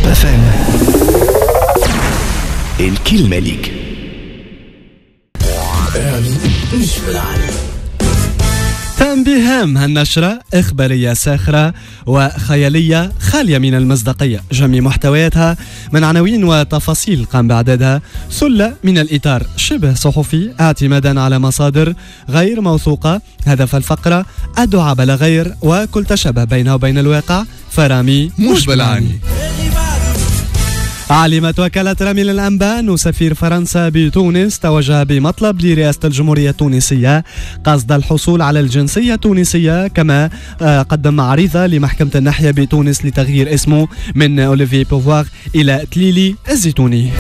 FM. الكلمة ليك. تنبيه هام: هالنشرة إخبارية ساخرة وخيالية خالية من المصداقية. جميع محتوياتها من عناوين وتفاصيل قام بإعدادها سلة من الإطار شبه صحفي اعتمادا على مصادر غير موثوقة. هدف الفقرة الدعاء بلا غير، وكل تشابه بينه وبين الواقع فرامي مش بالعاني. علمت وكالة رامي للأنباء أن سفير فرنسا بتونس توجه بمطلب لرئاسة الجمهورية التونسية قصد الحصول على الجنسية التونسية، كما قدم عريضة لمحكمة الناحية بتونس لتغيير اسمه من أوليفي بوفوار إلى تليلي الزيتوني.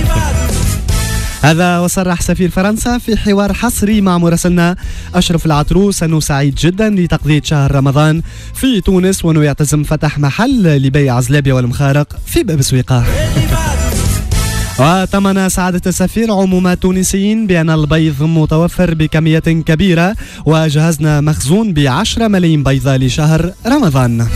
هذا وصرح سفير فرنسا في حوار حصري مع مراسلنا أشرف العطروس أنه سعيد جدا لتقضية شهر رمضان في تونس، وأنه يعتزم فتح محل لبيع الزلابية والمخارق في باب سويقة. وطمن سعادة السفير عموم التونسيين بأن البيض متوفر بكمية كبيرة، وجهزنا مخزون ب10 ملايين بيضة لشهر رمضان.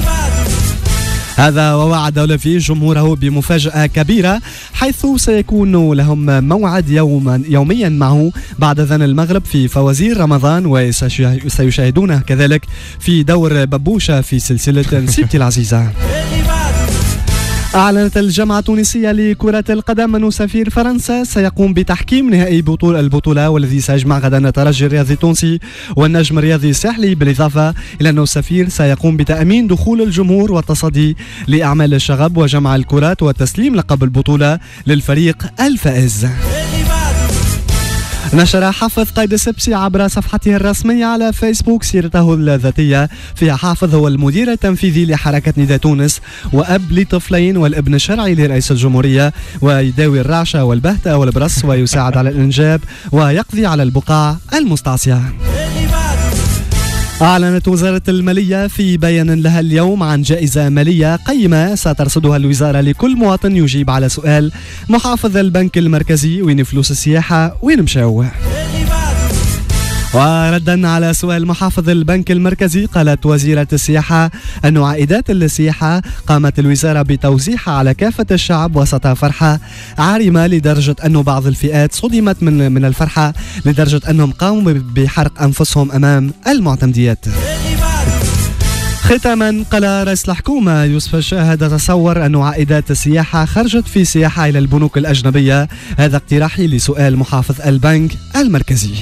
هذا ووعد أوليفي جمهوره بمفاجأة كبيرة، حيث سيكون لهم موعد يوميا معه بعد أذان المغرب في فوازير رمضان، وسيشاهدونه كذلك في دور ببوشة في سلسلة سيبتي العزيزة. أعلنت الجامعة التونسية لكرة القدم أن سفير فرنسا سيقوم بتحكيم نهائي البطولة، والذي سيجمع غدا الترجي الرياضي التونسي والنجم الرياضي الساحلي، بالإضافة إلى أن السفير سيقوم بتأمين دخول الجمهور والتصدي لأعمال الشغب وجمع الكرات وتسليم لقب البطولة للفريق الفائز. نشر حافظ قيد السبسي عبر صفحته الرسمية على فيسبوك سيرته الذاتية، فيها حافظ هو المدير التنفيذي لحركة نداء تونس وأب لطفلين والابن الشرعي لرئيس الجمهورية، ويداوي الرعشة والبهتة والبرص ويساعد على الإنجاب ويقضي على البقاع المستعصية. أعلنت وزارة المالية في بيان لها اليوم عن جائزة مالية قيمة سترصدها الوزارة لكل مواطن يجيب على سؤال محافظ البنك المركزي: وين فلوس السياحة وين مشاو؟ وردا على سؤال محافظ البنك المركزي، قالت وزيرة السياحة أن عائدات السياحة قامت الوزارة بتوزيعها على كافة الشعب وسط فرحة عارمة، لدرجة أن بعض الفئات صدمت من الفرحة لدرجة أنهم قاموا بحرق أنفسهم أمام المعتمديات. ختاما، قال رئيس الحكومة يوسف الشاهد: تصور أن عائدات السياحة خرجت في سياحة إلى البنوك الأجنبية. هذا اقتراحي لسؤال محافظ البنك المركزي.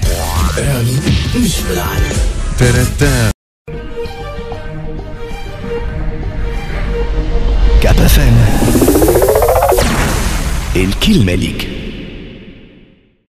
الكلمة ليك.